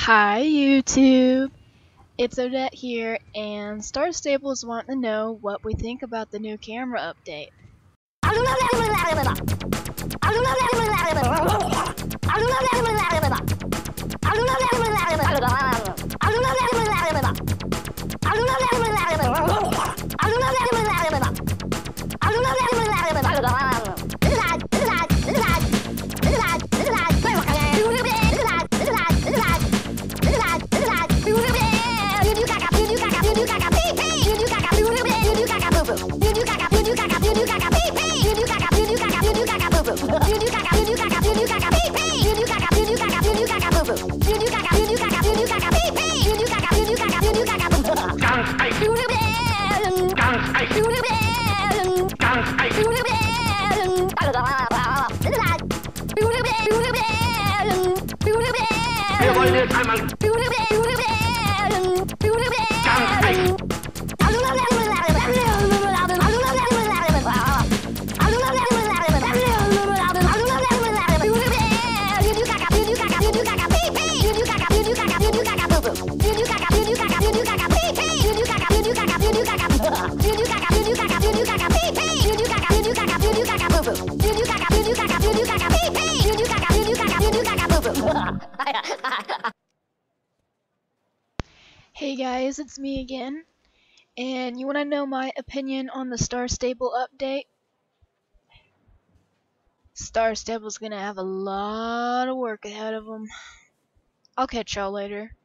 Hi YouTube, it's Odette here, and Star Stables want to know what we think about the new camera update. Wir wollen jetzt einmal Hey guys, it's me again, and you want to know my opinion on the Star Stable update? Star Stable's gonna have a lot of work ahead of them. I'll catch y'all later.